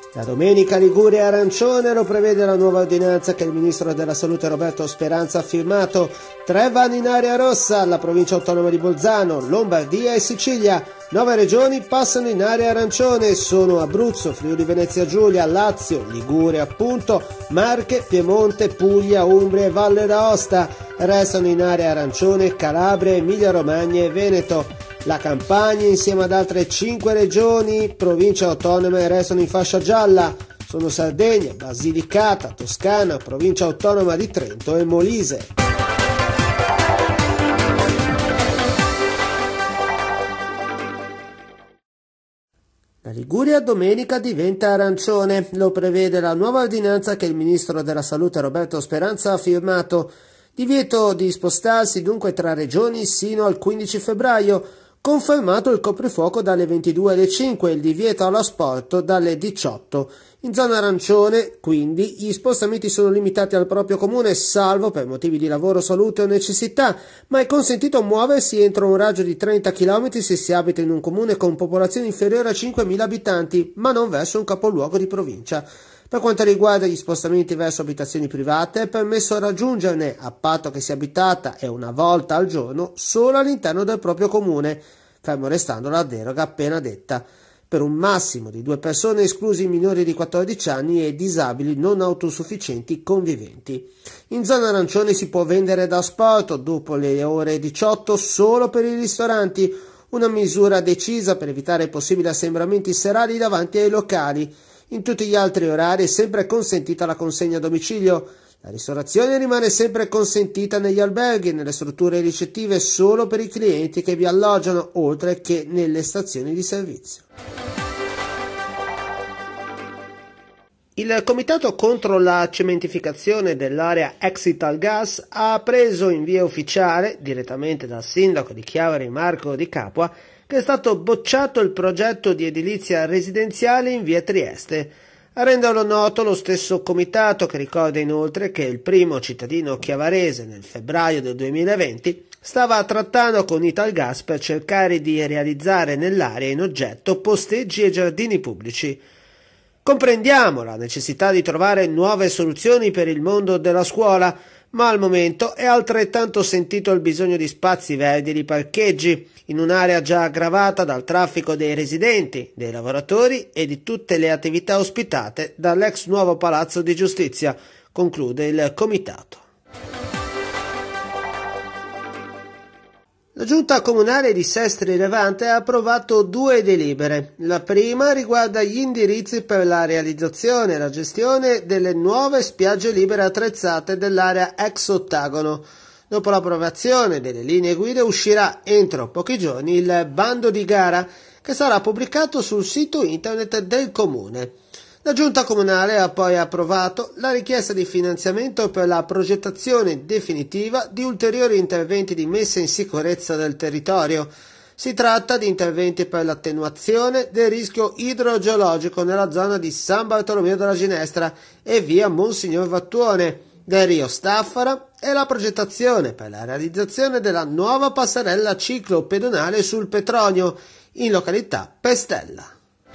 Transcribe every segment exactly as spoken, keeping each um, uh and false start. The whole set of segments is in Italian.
La domenica Liguria arancione, lo prevede la nuova ordinanza che il ministro della salute Roberto Speranza ha firmato. Tre vanno in area rossa, la provincia autonoma di Bolzano, Lombardia e Sicilia. Nove regioni passano in area arancione, sono Abruzzo, Friuli Venezia Giulia, Lazio, Liguria appunto, Marche, Piemonte, Puglia, Umbria e Valle d'Aosta. Restano in area arancione Calabria, Emilia Romagna e Veneto. La Campania insieme ad altre cinque regioni, province autonome restano in fascia gialla. Sono Sardegna, Basilicata, Toscana, provincia autonoma di Trento e Molise. La Liguria domenica diventa arancione, lo prevede la nuova ordinanza che il ministro della salute Roberto Speranza ha firmato. Divieto di spostarsi dunque tra regioni sino al quindici febbraio. Confermato il coprifuoco dalle ventidue alle cinque e il divieto all'asporto dalle diciotto. In zona arancione, quindi, gli spostamenti sono limitati al proprio comune, salvo per motivi di lavoro, salute o necessità, ma è consentito muoversi entro un raggio di trenta chilometri se si abita in un comune con popolazione inferiore a cinquemila abitanti, ma non verso un capoluogo di provincia. Per quanto riguarda gli spostamenti verso abitazioni private, è permesso raggiungerne, a patto che sia abitata e una volta al giorno, solo all'interno del proprio comune, fermo restando la deroga appena detta, per un massimo di due persone, esclusi i minori di quattordici anni e disabili non autosufficienti conviventi. In zona arancione si può vendere da asporto dopo le ore diciotto solo per i ristoranti, una misura decisa per evitare possibili assembramenti serali davanti ai locali. In tutti gli altri orari è sempre consentita la consegna a domicilio. La ristorazione rimane sempre consentita negli alberghi e nelle strutture ricettive solo per i clienti che vi alloggiano, oltre che nelle stazioni di servizio. Il Comitato contro la cementificazione dell'area ex Italgas ha preso in via ufficiale, direttamente dal sindaco di Chiavari Marco Di Capua, che è stato bocciato il progetto di edilizia residenziale in via Trieste. A renderlo noto lo stesso comitato, che ricorda inoltre che il primo cittadino chiavarese nel febbraio del duemilaventi stava trattando con Italgas per cercare di realizzare nell'area in oggetto posteggi e giardini pubblici. Comprendiamo la necessità di trovare nuove soluzioni per il mondo della scuola, ma al momento è altrettanto sentito il bisogno di spazi verdi e di parcheggi, in un'area già aggravata dal traffico dei residenti, dei lavoratori e di tutte le attività ospitate dall'ex nuovo Palazzo di Giustizia, conclude il comitato. La Giunta Comunale di Sestri Levante ha approvato due delibere. La prima riguarda gli indirizzi per la realizzazione e la gestione delle nuove spiagge libere attrezzate dell'area ex Ottagono. Dopo l'approvazione delle linee guida uscirà entro pochi giorni il bando di gara, che sarà pubblicato sul sito internet del Comune. La Giunta Comunale ha poi approvato la richiesta di finanziamento per la progettazione definitiva di ulteriori interventi di messa in sicurezza del territorio. Si tratta di interventi per l'attenuazione del rischio idrogeologico nella zona di San Bartolomeo della Ginestra e via Monsignor Vattuone del Rio Staffara e la progettazione per la realizzazione della nuova passerella ciclo pedonale sul Petronio in località Pestella.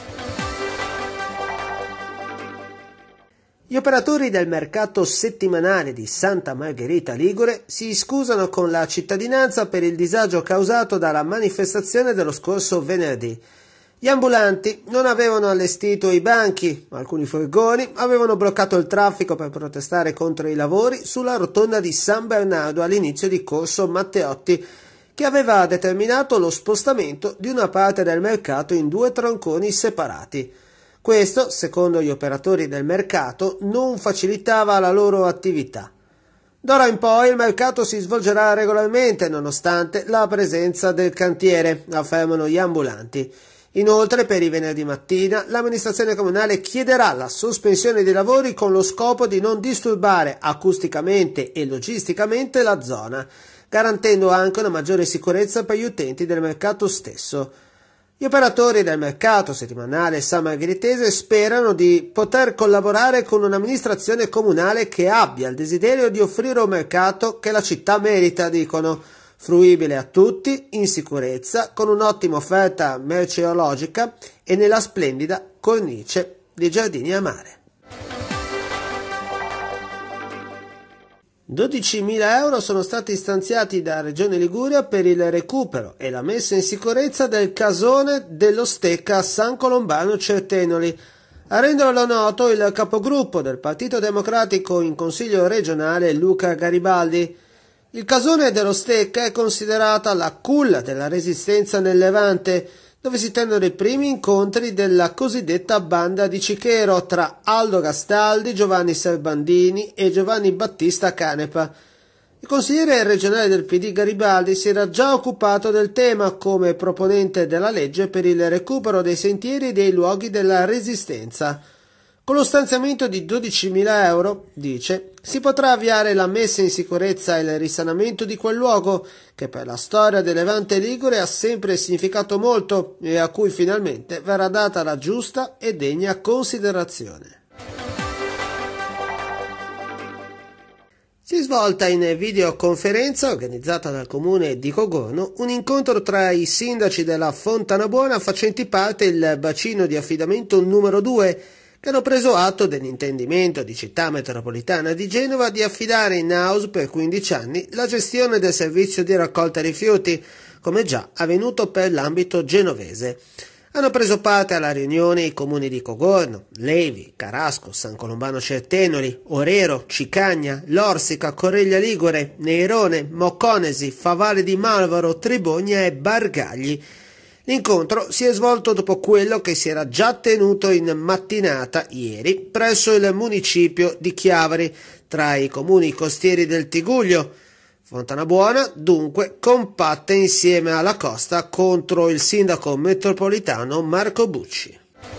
Gli operatori del mercato settimanale di Santa Margherita Ligure si scusano con la cittadinanza per il disagio causato dalla manifestazione dello scorso venerdì. Gli ambulanti non avevano allestito i banchi, ma alcuni furgoni avevano bloccato il traffico per protestare contro i lavori sulla rotonda di San Bernardo all'inizio di corso Matteotti, che aveva determinato lo spostamento di una parte del mercato in due tronconi separati. Questo, secondo gli operatori del mercato, non facilitava la loro attività. D'ora in poi il mercato si svolgerà regolarmente nonostante la presenza del cantiere, affermano gli ambulanti. Inoltre, per i venerdì mattina, l'amministrazione comunale chiederà la sospensione dei lavori con lo scopo di non disturbare acusticamente e logisticamente la zona, garantendo anche una maggiore sicurezza per gli utenti del mercato stesso. Gli operatori del mercato settimanale San Margheritese sperano di poter collaborare con un'amministrazione comunale che abbia il desiderio di offrire un mercato che la città merita, dicono, fruibile a tutti, in sicurezza, con un'ottima offerta merceologica e nella splendida cornice di Giardini a Mare. dodicimila euro sono stati stanziati da Regione Liguria per il recupero e la messa in sicurezza del casone dello Stecca a San Colombano Certenoli. A renderlo noto il capogruppo del Partito Democratico in Consiglio regionale Luca Garibaldi. Il casone dello Stecca è considerata la culla della resistenza nel Levante, dove si tendono i primi incontri della cosiddetta banda di Cichero tra Aldo Gastaldi, Giovanni Serbandini e Giovanni Battista Canepa. Il consigliere regionale del P D Garibaldi si era già occupato del tema come proponente della legge per il recupero dei sentieri e dei luoghi della resistenza. Con lo stanziamento di dodicimila euro, dice, si potrà avviare la messa in sicurezza e il risanamento di quel luogo che per la storia del Levante Ligure ha sempre significato molto e a cui finalmente verrà data la giusta e degna considerazione. Si è svolta in videoconferenza organizzata dal comune di Cogorno un incontro tra i sindaci della Fontanabuona facenti parte del bacino di affidamento numero due, che hanno preso atto dell'intendimento di Città Metropolitana di Genova di affidare in house per quindici anni la gestione del servizio di raccolta rifiuti, come già avvenuto per l'ambito genovese. Hanno preso parte alla riunione i comuni di Cogorno, Levi, Carasco, San Colombano Certenoli, Orero, Cicagna, Lorsica, Correglia Ligure, Neirone, Mocconesi, Favale di Malvaro, Tribogna e Bargagli. L'incontro si è svolto dopo quello che si era già tenuto in mattinata ieri presso il municipio di Chiavari, tra i comuni costieri del Tiguglio. Fontanabuona, dunque, compatta insieme alla costa contro il sindaco metropolitano Marco Bucci.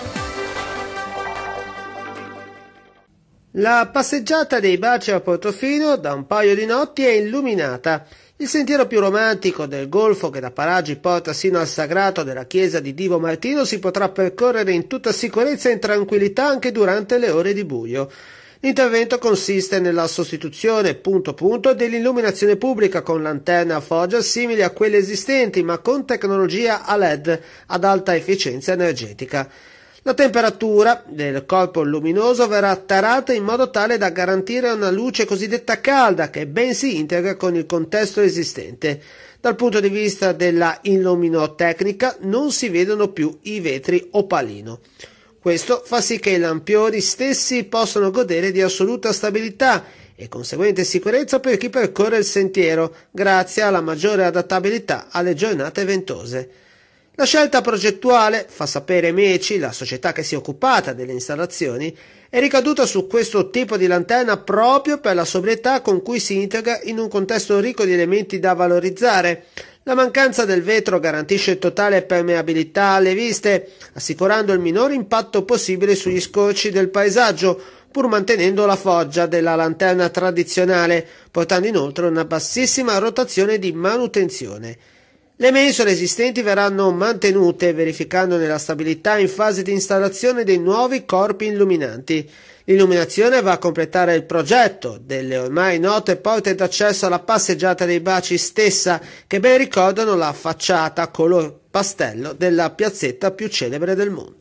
La passeggiata dei Baci a Portofino da un paio di notti è illuminata. Il sentiero più romantico del golfo che da Paraggi porta sino al sagrato della chiesa di Divo Martino si potrà percorrere in tutta sicurezza e in tranquillità anche durante le ore di buio. L'intervento consiste nella sostituzione punto punto dell'illuminazione pubblica con lanterne a foggia simili a quelle esistenti ma con tecnologia a L E D ad alta efficienza energetica. La temperatura del corpo luminoso verrà tarata in modo tale da garantire una luce cosiddetta calda che ben si integra con il contesto esistente. Dal punto di vista della illuminotecnica non si vedono più i vetri opalino. Questo fa sì che i lampioni stessi possano godere di assoluta stabilità e conseguente sicurezza per chi percorre il sentiero, grazie alla maggiore adattabilità alle giornate ventose. La scelta progettuale, fa sapere Meci, la società che si è occupata delle installazioni, è ricaduta su questo tipo di lanterna proprio per la sobrietà con cui si integra in un contesto ricco di elementi da valorizzare. La mancanza del vetro garantisce totale permeabilità alle viste, assicurando il minor impatto possibile sugli scorci del paesaggio, pur mantenendo la foggia della lanterna tradizionale, portando inoltre una bassissima rotazione di manutenzione. Le mensole esistenti verranno mantenute, verificandone la stabilità in fase di installazione dei nuovi corpi illuminanti. L'illuminazione va a completare il progetto delle ormai note porte d'accesso alla passeggiata dei Baci stessa, che ben ricordano la facciata color pastello della piazzetta più celebre del mondo.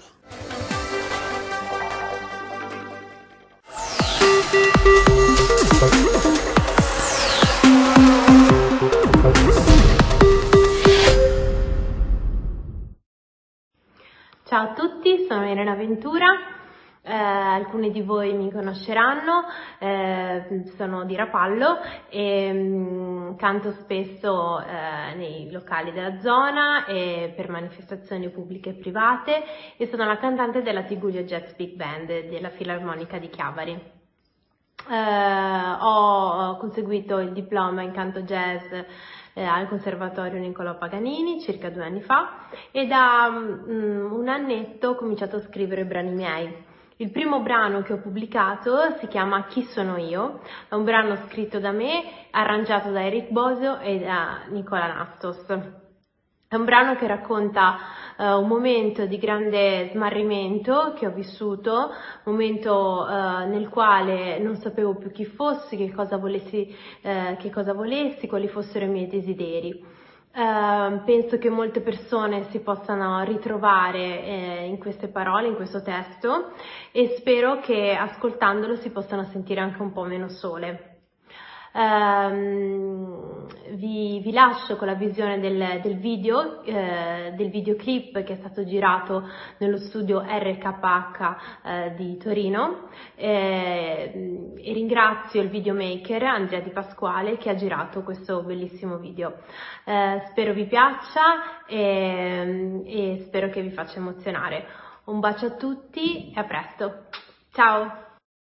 Ciao a tutti, sono Irene Ventura, eh, alcuni di voi mi conosceranno, eh, sono di Rapallo e mh, canto spesso eh, nei locali della zona e per manifestazioni pubbliche e private e sono la cantante della Tiguglio Jazz Big Band della Filarmonica di Chiavari. Eh, ho conseguito il diploma in canto jazz al Conservatorio Niccolò Paganini circa due anni fa e da um, un annetto ho cominciato a scrivere brani miei. Il primo brano che ho pubblicato si chiama Chi sono io, è un brano scritto da me, arrangiato da Eric Bosio e da Nicola Nastos. È un brano che racconta uh, un momento di grande smarrimento che ho vissuto, un momento uh, nel quale non sapevo più chi fossi, che cosa volessi, uh, che cosa volessi, quali fossero i miei desideri. Uh, penso che molte persone si possano ritrovare eh, in queste parole, in questo testo, e spero che ascoltandolo si possano sentire anche un po' meno sole. Uh, vi, vi lascio con la visione del, del video, eh, del videoclip che è stato girato nello studio R K H eh, di Torino, eh, e ringrazio il videomaker Andrea Di Pasquale che ha girato questo bellissimo video. Eh, spero vi piaccia e, e spero che vi faccia emozionare. Un bacio a tutti e a presto. Ciao!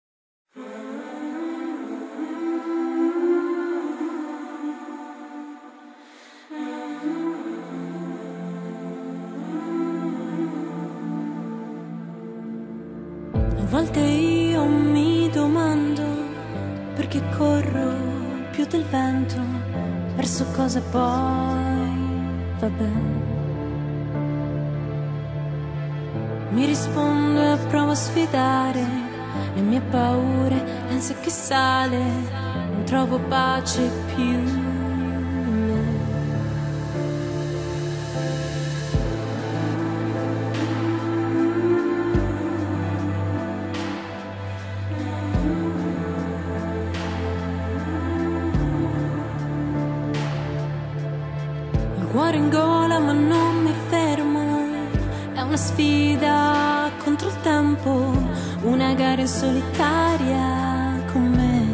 A volte io mi domando perché corro più del vento, verso cosa poi va bene. Mi rispondo e provo a sfidare le mie paure, l'ansia che sale, non trovo pace più in me. Cuore in gola ma non mi fermo, è una sfida contro il tempo, una gara in solitaria con me.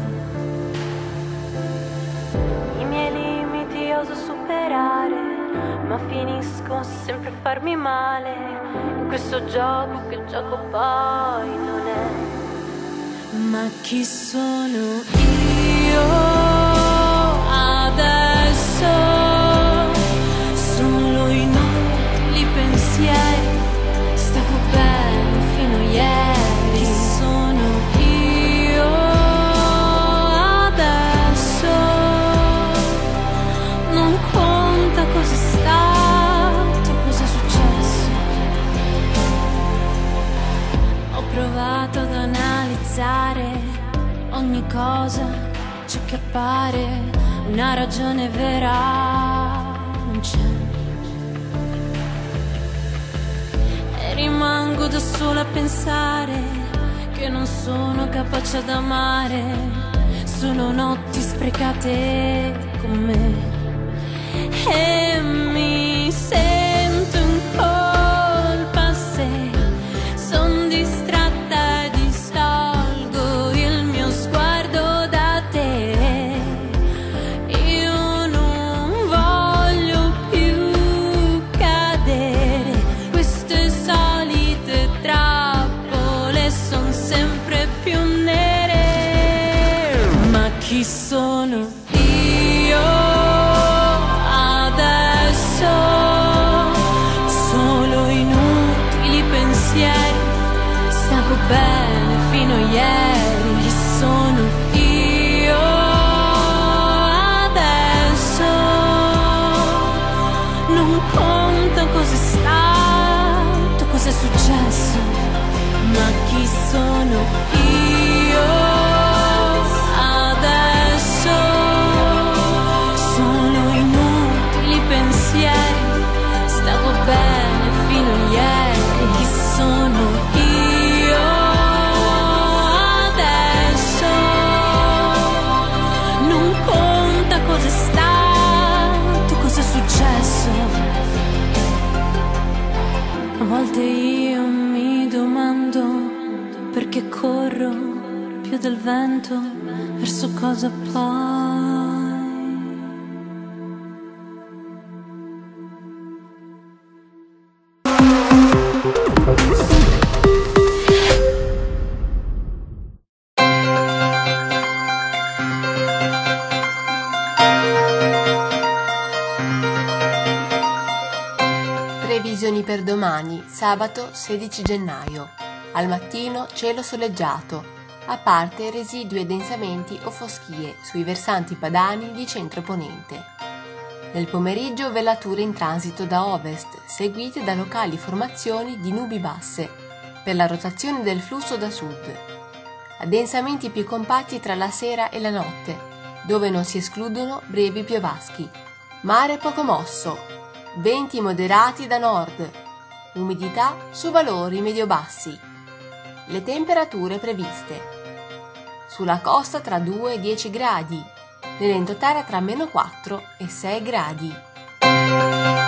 I miei limiti oso superare, ma finisco sempre a farmi male, in questo gioco che gioco poi non è. Ma chi sono io adesso? Stavo bene fino a ieri. Chi sono io adesso? Non conta cosa è stato, cosa è successo. Ho provato ad analizzare ogni cosa, ciò che appare una ragione vera non c'è. Rimango da sola a pensare che non sono capace ad amare, sono notti sprecate con me. E mi sento in colpa se son distratta e distolgo il mio sguardo da te. Io non voglio più cadere, queste solite trappole son sempre più nere. Ma chi sono io adesso? Solo inutili pensieri, stavo bene fino a ieri. Chi sono io adesso? Non conta cosa è stato, cosa è successo. Ma chi sono io adesso? Sono inutili pensieri, stavo bene fino a ieri. Chi sono io adesso? Non conta cosa è stato, cosa è successo. A volte io mi domando perché corro più del vento, verso cosa poi. Previsioni per domani, sabato sedici gennaio. Al mattino cielo soleggiato, a parte residui e densamenti o foschie sui versanti padani di centro-ponente. Nel pomeriggio velature in transito da ovest, seguite da locali formazioni di nubi basse, per la rotazione del flusso da sud. Addensamenti più compatti tra la sera e la notte, dove non si escludono brevi piovaschi. Mare poco mosso, venti moderati da nord, umidità su valori medio-bassi. Le temperature previste: sulla costa tra due e dieci gradi, nell'entroterra tra meno quattro e sei gradi.